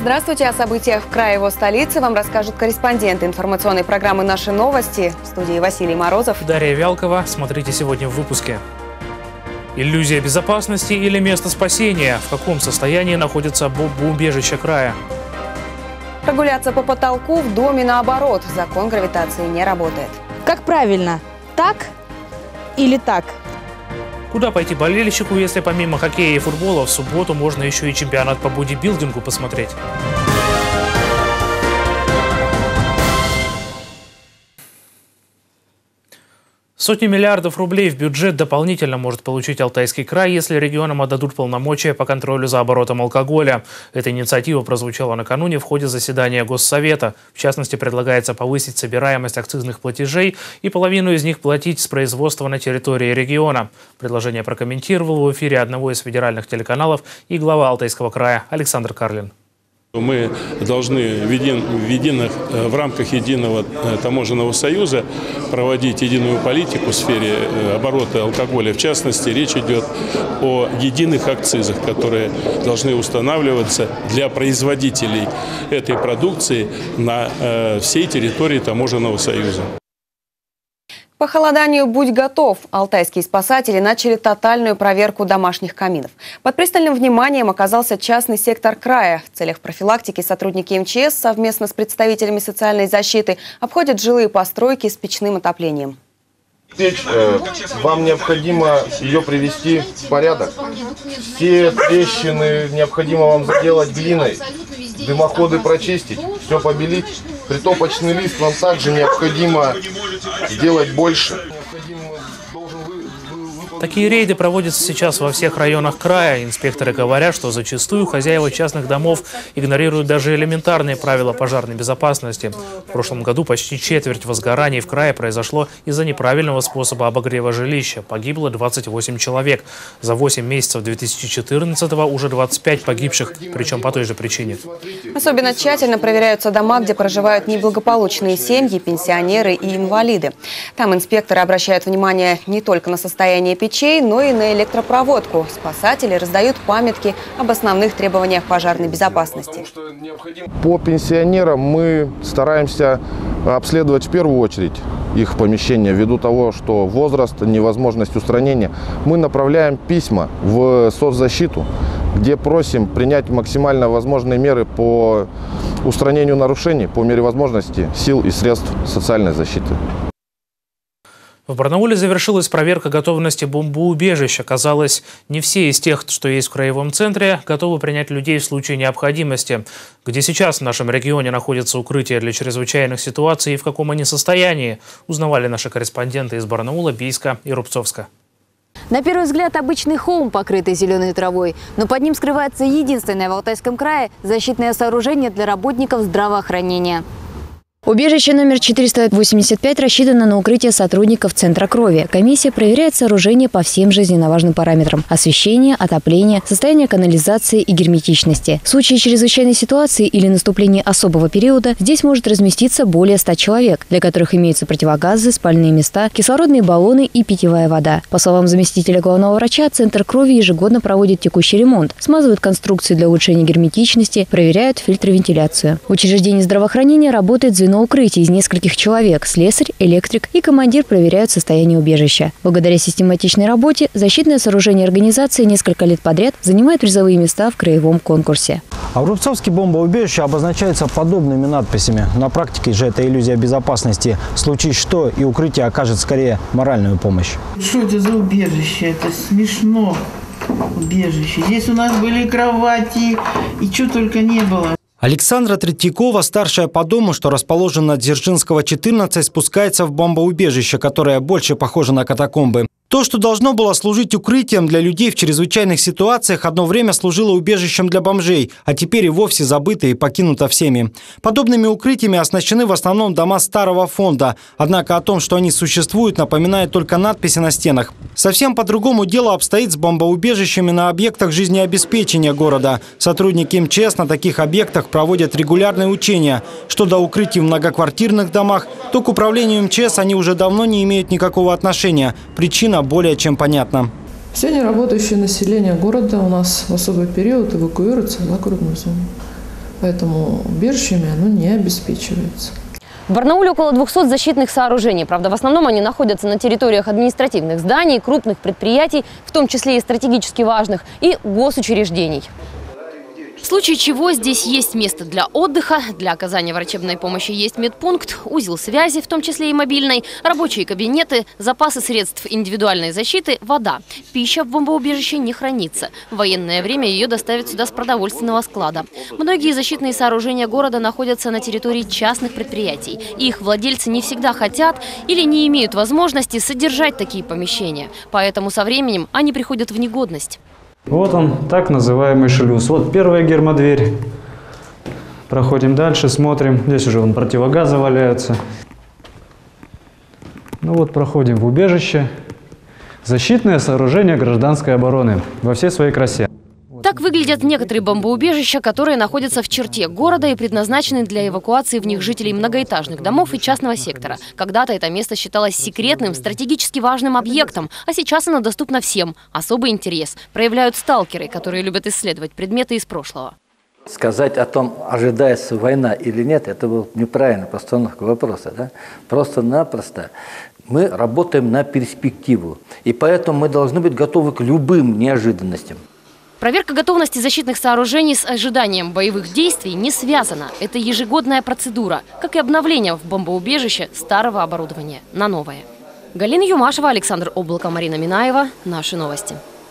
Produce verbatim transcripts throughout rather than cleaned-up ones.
Здравствуйте! О событиях в крае его столицы вам расскажут корреспонденты информационной программы «Наши новости». В студии Василий Морозов. Дарья Вялкова. Смотрите сегодня в выпуске. Иллюзия безопасности или место спасения? В каком состоянии находится бомбоубежище края? Прогуляться по потолку в доме наоборот. Закон гравитации не работает. Как правильно? Так или так? Куда пойти болельщику, если помимо хоккея и футбола в субботу можно еще и чемпионат по бодибилдингу посмотреть? Сотни миллиардов рублей в бюджет дополнительно может получить Алтайский край, если регионам отдадут полномочия по контролю за оборотом алкоголя. Эта инициатива прозвучала накануне в ходе заседания Госсовета. В частности, предлагается повысить собираемость акцизных платежей и половину из них платить с производства на территории региона. Предложение прокомментировал в эфире одного из федеральных телеканалов и глава Алтайского края Александр Карлин. Мы должны в, един, в, единых, в рамках единого таможенного союза проводить единую политику в сфере оборота алкоголя. В частности, речь идет о единых акцизах, которые должны устанавливаться для производителей этой продукции на всей территории таможенного союза. По похолоданию «Будь готов». Алтайские спасатели начали тотальную проверку домашних каминов. Под пристальным вниманием оказался частный сектор края. В целях профилактики сотрудники эм че эс совместно с представителями социальной защиты обходят жилые постройки с печным отоплением. Печь, э, вам необходимо ее привести в порядок. Все трещины необходимо вам заделать глиной, дымоходы прочистить, все побелить. Притопочный лист вам также необходимо сделать больше. Такие рейды проводятся сейчас во всех районах края. Инспекторы говорят, что зачастую хозяева частных домов игнорируют даже элементарные правила пожарной безопасности. В прошлом году почти четверть возгораний в крае произошло из-за неправильного способа обогрева жилища. Погибло двадцать восемь человек. За восемь месяцев две тысячи четырнадцатого уже двадцать пять погибших, причем по той же причине. Особенно тщательно проверяются дома, где проживают неблагополучные семьи, пенсионеры и инвалиды. Там инспекторы обращают внимание не только на состояние печи, но и на электропроводку. Спасатели раздают памятки об основных требованиях пожарной безопасности. По пенсионерам мы стараемся обследовать в первую очередь их помещения, ввиду того, что возраст, невозможность устранения. Мы направляем письма в соцзащиту, где просим принять максимально возможные меры по устранению нарушений по мере возможности сил и средств социальной защиты. В Барнауле завершилась проверка готовности бомбоубежища. Казалось, не все из тех, что есть в краевом центре, готовы принять людей в случае необходимости. Где сейчас в нашем регионе находятся укрытия для чрезвычайных ситуаций и в каком они состоянии, узнавали наши корреспонденты из Барнаула, Бийска и Рубцовска. На первый взгляд обычный холм, покрытый зеленой травой, но под ним скрывается единственное в Алтайском крае защитное сооружение для работников здравоохранения. Убежище номер четыреста восемьдесят пять рассчитано на укрытие сотрудников Центра крови. Комиссия проверяет сооружение по всем жизненно важным параметрам – освещение, отопление, состояние канализации и герметичности. В случае чрезвычайной ситуации или наступления особого периода здесь может разместиться более ста человек, для которых имеются противогазы, спальные места, кислородные баллоны и питьевая вода. По словам заместителя главного врача, Центр крови ежегодно проводит текущий ремонт, смазывают конструкции для улучшения герметичности, проверяют фильтровентиляцию. В учреждении здравоохранения работает звено укрытий из нескольких человек. Слесарь, электрик и командир проверяют состояние убежища. Благодаря систематичной работе защитное сооружение организации несколько лет подряд занимает призовые места в краевом конкурсе. А в Рубцовске бомбоубежища обозначаются подобными надписями. На практике же это иллюзия безопасности. Случись что, и укрытие окажет скорее моральную помощь. Что это за убежище? Это смешно. Убежище. Здесь у нас были кровати и что только не было. Александра Третьякова, старшая по дому, что расположена на Дзержинского, четырнадцать, спускается в бомбоубежище, которое больше похоже на катакомбы. То, что должно было служить укрытием для людей в чрезвычайных ситуациях, одно время служило убежищем для бомжей, а теперь и вовсе забыто и покинуто всеми. Подобными укрытиями оснащены в основном дома старого фонда. Однако о том, что они существуют, напоминает только надписи на стенах. Совсем по-другому дело обстоит с бомбоубежищами на объектах жизнеобеспечения города. Сотрудники эм че эс на таких объектах проводят регулярные учения. Что до укрытий в многоквартирных домах, то к управлению эм че эс они уже давно не имеют никакого отношения. Причина более чем понятна. Все неработающее население города у нас в особый период эвакуируется в загородную зону. поэтому убежищами оно не обеспечивается. В Барнауле около двухсот защитных сооружений. Правда, в основном они находятся на территориях административных зданий, крупных предприятий, в том числе и стратегически важных, и госучреждений. В случае чего здесь есть место для отдыха, для оказания врачебной помощи есть медпункт, узел связи, в том числе и мобильной, рабочие кабинеты, запасы средств индивидуальной защиты, вода. Пища в бомбоубежище не хранится. В военное время ее доставят сюда с продовольственного склада. Многие защитные сооружения города находятся на территории частных предприятий. И их владельцы не всегда хотят или не имеют возможности содержать такие помещения. Поэтому со временем они приходят в негодность. Вот он, так называемый шлюз. Вот первая гермодверь. Проходим дальше, смотрим. Здесь уже вон противогазы валяются. Ну вот, проходим в убежище. Защитное сооружение гражданской обороны во всей своей красе. Так выглядят некоторые бомбоубежища, которые находятся в черте города и предназначены для эвакуации в них жителей многоэтажных домов и частного сектора. Когда-то это место считалось секретным, стратегически важным объектом, а сейчас оно доступно всем. Особый интерес проявляют сталкеры, которые любят исследовать предметы из прошлого. Сказать о том, ожидается война или нет, это был неправильная постановка вопроса. Да? Просто-напросто мы работаем на перспективу, и поэтому мы должны быть готовы к любым неожиданностям. Проверка готовности защитных сооружений с ожиданием боевых действий не связана. Это ежегодная процедура, как и обновление в бомбоубежище старого оборудования на новое. Галина Юмашева, Александр Облако, Марина Минаева. Наши новости.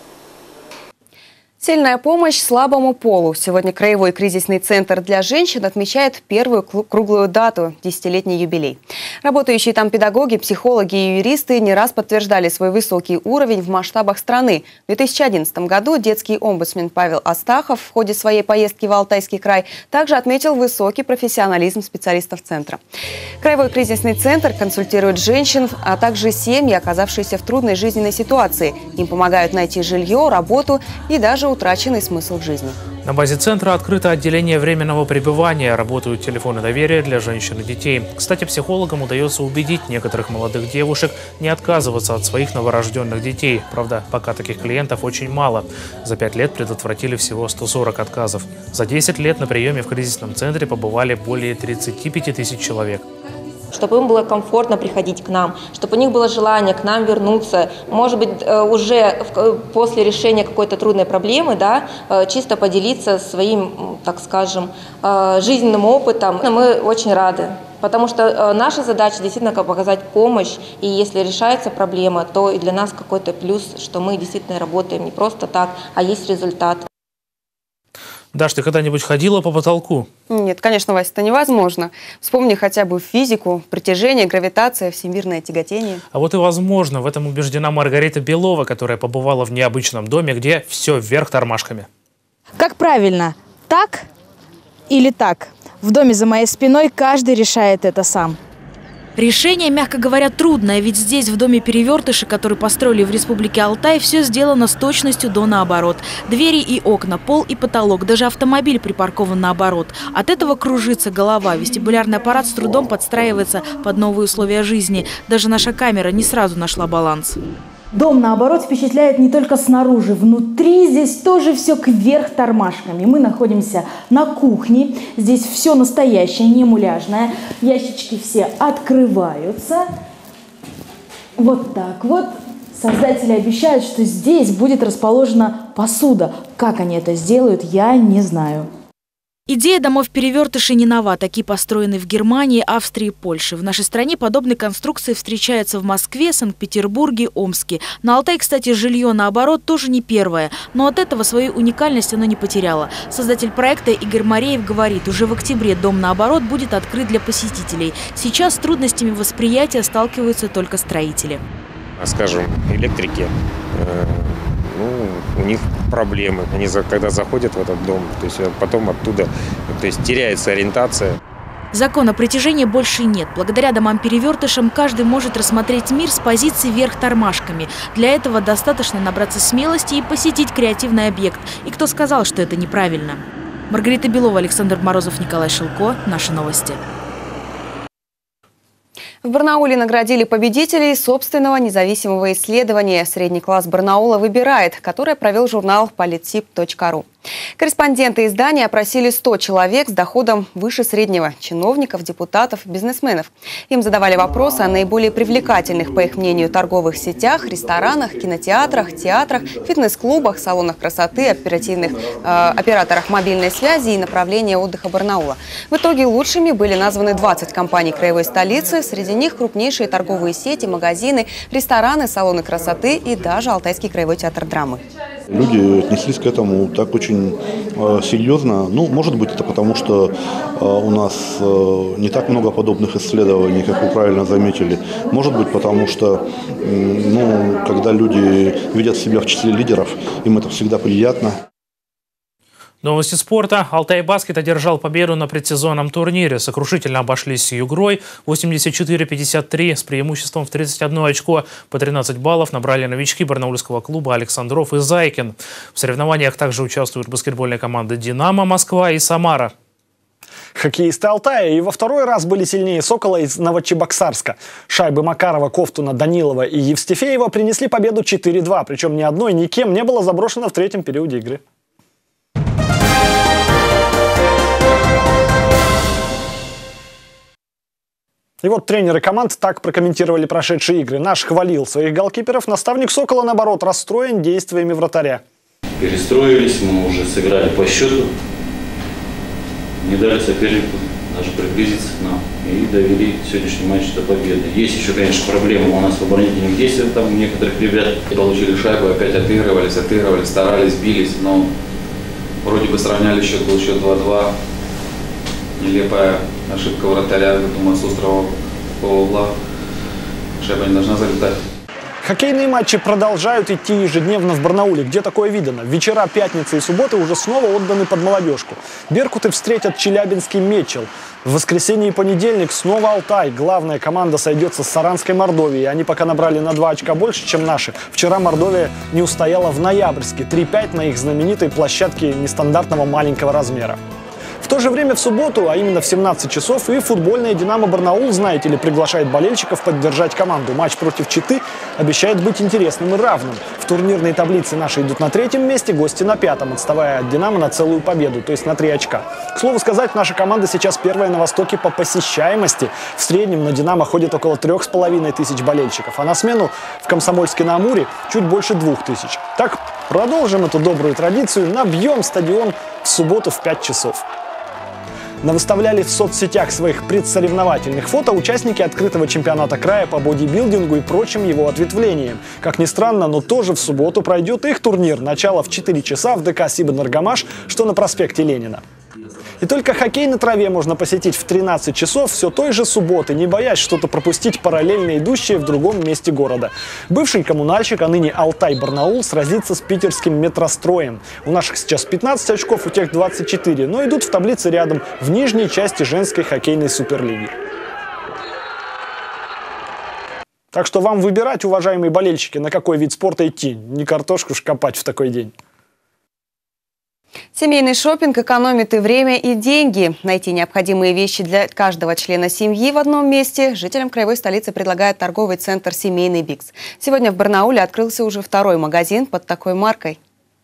Сильная помощь слабому полу. Сегодня Краевой кризисный центр для женщин отмечает первую круглую дату – десятилетний юбилей. Работающие там педагоги, психологи и юристы не раз подтверждали свой высокий уровень в масштабах страны. В две тысячи одиннадцатом году детский омбудсмен Павел Астахов в ходе своей поездки в Алтайский край также отметил высокий профессионализм специалистов центра. Краевой кризисный центр консультирует женщин, а также семьи, оказавшиеся в трудной жизненной ситуации. Им помогают найти жилье, работу и даже утраченный смысл в жизни. На базе центра открыто отделение временного пребывания. Работают телефоны доверия для женщин и детей. Кстати, психологам удается убедить некоторых молодых девушек не отказываться от своих новорожденных детей. Правда, пока таких клиентов очень мало. За пять лет предотвратили всего сто сорок отказов. За десять лет на приеме в кризисном центре побывали более тридцати пяти тысяч человек. Чтобы им было комфортно приходить к нам, чтобы у них было желание к нам вернуться, может быть, уже после решения какой-то трудной проблемы, да, чисто поделиться своим, так скажем, жизненным опытом. Мы очень рады, потому что наша задача действительно показать помощь, и если решается проблема, то и для нас какой-то плюс, что мы действительно работаем не просто так, а есть результат. Даш, ты когда-нибудь ходила по потолку? Нет, конечно, Вася, это невозможно. Вспомни хотя бы физику, притяжение, гравитация, всемирное тяготение. А вот и возможно. В этом убеждена Маргарита Белова, которая побывала в необычном доме, где все вверх тормашками. Как правильно? Так или так? В доме за моей спиной каждый решает это сам. Решение, мягко говоря, трудное, ведь здесь, в доме Перевертыши, который построили в Республике Алтай, все сделано с точностью до наоборот. Двери и окна, пол и потолок, даже автомобиль припаркован наоборот. От этого кружится голова, вестибулярный аппарат с трудом подстраивается под новые условия жизни. Даже наша камера не сразу нашла баланс. Дом, наоборот, впечатляет не только снаружи. Внутри здесь тоже все кверх тормашками. Мы находимся на кухне. Здесь все настоящее, не муляжное. Ящички все открываются. Вот так вот. Создатели обещают, что здесь будет расположена посуда. Как они это сделают, я не знаю. Идея домов Перевертышей не нова. Такие построены в Германии, Австрии и Польше. В нашей стране подобные конструкции встречаются в Москве, Санкт-Петербурге, Омске. На Алтае, кстати, жилье, наоборот, тоже не первое. Но от этого свою уникальность оно не потеряло. Создатель проекта Игорь Мореев говорит, уже в октябре дом, наоборот, будет открыт для посетителей. Сейчас с трудностями восприятия сталкиваются только строители. Скажем, электрики, э, ну, у них проблемы. Они, когда заходят в этот дом, то есть потом оттуда, то есть теряется ориентация. Закона притяжения больше нет. Благодаря домам-перевертышам каждый может рассмотреть мир с позиции вверх тормашками. Для этого достаточно набраться смелости и посетить креативный объект. И кто сказал, что это неправильно? Маргарита Белова, Александр Морозов, Николай Шилко. Наши новости. В Барнауле наградили победителей собственного независимого исследования. Средний класс Барнаула выбирает, которое провел журнал политтип точка ру. Корреспонденты издания опросили сто человек с доходом выше среднего – чиновников, депутатов, бизнесменов. Им задавали вопросы о наиболее привлекательных, по их мнению, торговых сетях, ресторанах, кинотеатрах, театрах, фитнес-клубах, салонах красоты, оперативных э, операторах мобильной связи и направления отдыха Барнаула. В итоге лучшими были названы двадцать компаний краевой столицы. Среди них крупнейшие торговые сети, магазины, рестораны, салоны красоты и даже Алтайский краевой театр драмы. Люди отнеслись к этому так очень э, серьезно. Ну, может быть, это потому, что э, у нас э, не так много подобных исследований, как вы правильно заметили. Может быть, потому что, э, ну, когда люди видят себя в числе лидеров, им это всегда приятно. Новости спорта. Алтай-Баскет одержал победу на предсезонном турнире. Сокрушительно обошлись с Югрой. восемьдесят четыре пятьдесят три с преимуществом в тридцать одно очко. По тринадцать баллов набрали новички барнаульского клуба Александров и Зайкин. В соревнованиях также участвуют баскетбольные команды «Динамо», «Москва» и «Самара». Хоккеисты Алтая и во второй раз были сильнее «Сокола» из Новочебоксарска. Шайбы Макарова, Ковтуна, Данилова и Евстифеева принесли победу четыре-два. Причем ни одной никем не было заброшено в третьем периоде игры. И вот тренеры команд так прокомментировали прошедшие игры. Наш хвалил своих голкиперов, наставник «Сокола», наоборот, расстроен действиями вратаря. Перестроились, мы уже сыграли по счету, не дали сопернику даже приблизиться к нам и довели сегодняшний матч до победы. Есть еще, конечно, проблемы у нас в оборонительных действиях, там у некоторых ребят получили шайбу, опять отыгрывались, отыгрывались, старались, бились, но вроде бы сравняли счет, был счет два-два. Нелепая ошибка вратаря, думаю, с острого угла. Шайба не должна залетать. Хоккейные матчи продолжают идти ежедневно в Барнауле. Где такое видано? Вечера пятницы и субботы уже снова отданы под молодежку. Беркуты встретят челябинский Мечел. В воскресенье и понедельник снова Алтай. Главная команда сойдется с Саранской Мордовией. Они пока набрали на два очка больше, чем наши. Вчера Мордовия не устояла в Ноябрьске. три-пять на их знаменитой площадке нестандартного маленького размера. В то же время в субботу, а именно в семнадцать часов, и футбольная «Динамо» Барнаул, знаете ли, приглашает болельщиков поддержать команду. Матч против Читы обещает быть интересным и равным. В турнирной таблице наши идут на третьем месте, гости на пятом, отставая от «Динамо» на целую победу, то есть на три очка. К слову сказать, наша команда сейчас первая на Востоке по посещаемости. В среднем на «Динамо» ходит около трех с половиной тысяч болельщиков, а на смену в Комсомольске-на-Амуре чуть больше двух тысяч. Так, продолжим эту добрую традицию, набьем стадион в субботу в пять часов. Навыставляли в соцсетях своих предсоревновательных фото участники открытого чемпионата края по бодибилдингу и прочим его ответвлениям. Как ни странно, но тоже в субботу пройдет их турнир. Начало в четыре часа в ДК «Сибэнергомаш», что на проспекте Ленина. И только хоккей на траве можно посетить в тринадцать часов все той же субботы, не боясь что-то пропустить параллельно идущее в другом месте города. Бывший коммунальщик, а ныне Алтай-Барнаул, сразится с питерским «Метростроем». У наших сейчас пятнадцать очков, у тех двадцать четыре, но идут в таблице рядом, в нижней части женской хоккейной суперлиги. Так что вам выбирать, уважаемые болельщики, на какой вид спорта идти. Не картошку ж копать в такой день. Семейный шопинг экономит и время, и деньги. Найти необходимые вещи для каждого члена семьи в одном месте жителям краевой столицы предлагает торговый центр «Семейный Бикс». Сегодня в Барнауле открылся уже второй магазин под такой маркой.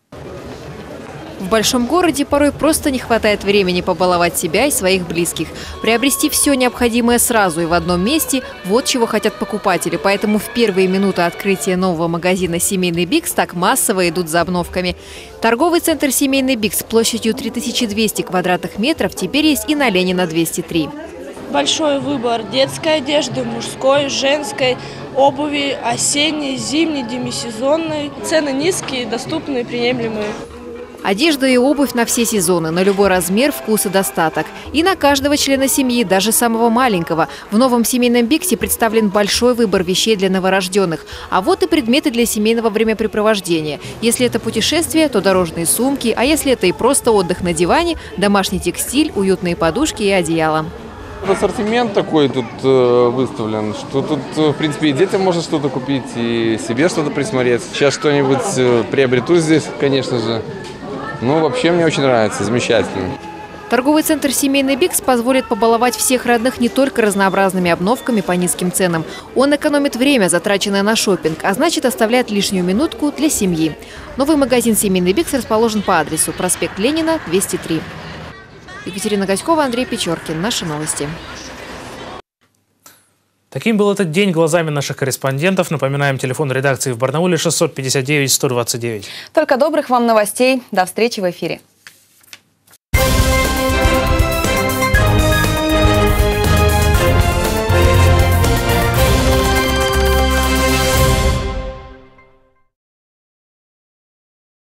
В большом городе порой просто не хватает времени побаловать себя и своих близких. Приобрести все необходимое сразу и в одном месте – вот чего хотят покупатели. Поэтому в первые минуты открытия нового магазина «Семейный Бикс» так массово идут за обновками. Торговый центр «Семейный Бикс» площадью три тысячи двести квадратных метров теперь есть и на Ленина двести три. Большой выбор детской одежды, мужской, женской, обуви, осенней, зимней, демисезонной. Цены низкие, доступные, приемлемые. Одежда и обувь на все сезоны, на любой размер, вкус и достаток. И на каждого члена семьи, даже самого маленького. В новом «Семейном Биксе» представлен большой выбор вещей для новорожденных. А вот и предметы для семейного времяпрепровождения. Если это путешествие, то дорожные сумки, а если это и просто отдых на диване, домашний текстиль, уютные подушки и одеяла. Ассортимент такой тут э, выставлен, что тут, в принципе, и детям можно что-то купить, и себе что-то присмотреть. Сейчас что-нибудь э, приобрету здесь, конечно же. Ну, вообще, мне очень нравится, замечательно. Торговый центр «Семейный Бигс» позволит побаловать всех родных не только разнообразными обновками по низким ценам. Он экономит время, затраченное на шопинг, а значит оставляет лишнюю минутку для семьи. Новый магазин «Семейный Бигс» расположен по адресу проспект Ленина, двести три. Екатерина Гаськова, Андрей Печоркин. Наши новости. Таким был этот день глазами наших корреспондентов. Напоминаем, телефон редакции в Барнауле шестьсот пятьдесят девять сто двадцать девять. Только добрых вам новостей. До встречи в эфире.